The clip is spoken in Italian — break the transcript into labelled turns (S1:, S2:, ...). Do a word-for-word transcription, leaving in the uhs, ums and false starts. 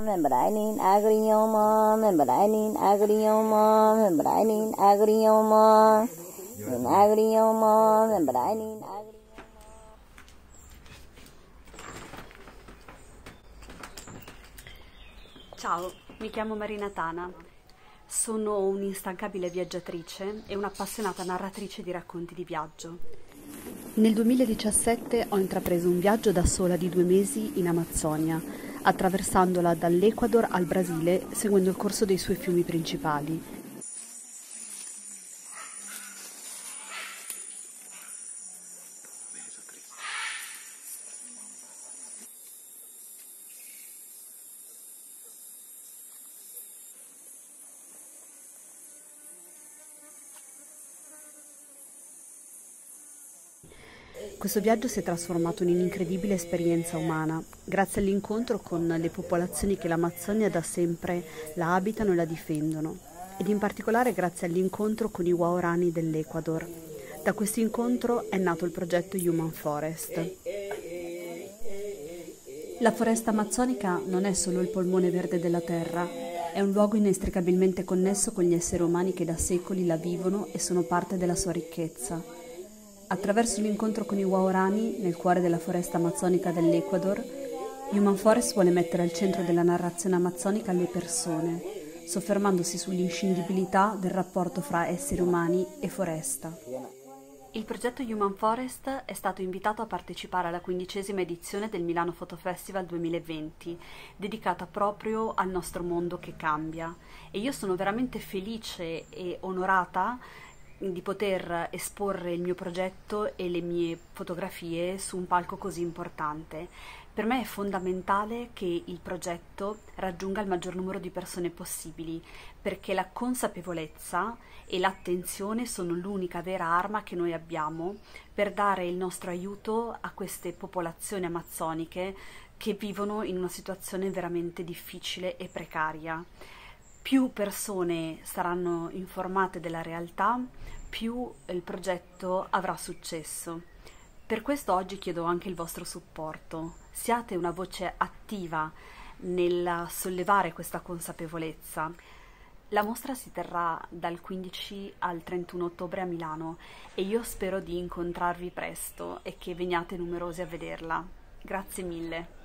S1: Membranin agrioma, membranin agrioma, membranin agrioma, agrioma, membranin agrioma.
S2: Ciao, mi chiamo Marina Tana, sono un'instancabile viaggiatrice e un'appassionata narratrice di racconti di viaggio. Nel duemiladiciassette ho intrapreso un viaggio da sola di due mesi in Amazzonia, attraversandola dall'Ecuador al Brasile seguendo il corso dei suoi fiumi principali. Questo viaggio si è trasformato in un'incredibile esperienza umana, grazie all'incontro con le popolazioni che l'Amazzonia da sempre la abitano e la difendono, ed in particolare grazie all'incontro con i Waorani dell'Ecuador. Da questo incontro è nato il progetto Human Forest. La foresta amazzonica non è solo il polmone verde della terra, è un luogo inestricabilmente connesso con gli esseri umani che da secoli la vivono e sono parte della sua ricchezza. Attraverso l'incontro con i Waorani, nel cuore della foresta amazzonica dell'Ecuador, Human Forest vuole mettere al centro della narrazione amazzonica le persone, soffermandosi sull'inscindibilità del rapporto fra esseri umani e foresta. Il progetto Human Forest è stato invitato a partecipare alla quindicesima edizione del Milano Photo Festival duemilaventi, dedicata proprio al nostro mondo che cambia. E io sono veramente felice e onorata di poter esporre il mio progetto e le mie fotografie su un palco così importante. Per me è fondamentale che il progetto raggiunga il maggior numero di persone possibili, perché la consapevolezza e l'attenzione sono l'unica vera arma che noi abbiamo per dare il nostro aiuto a queste popolazioni amazzoniche che vivono in una situazione veramente difficile e precaria. Più persone saranno informate della realtà, più il progetto avrà successo. Per questo oggi chiedo anche il vostro supporto. Siate una voce attiva nel sollevare questa consapevolezza. La mostra si terrà dal quindici al trentuno ottobre a Milano e io spero di incontrarvi presto e che veniate numerosi a vederla. Grazie mille.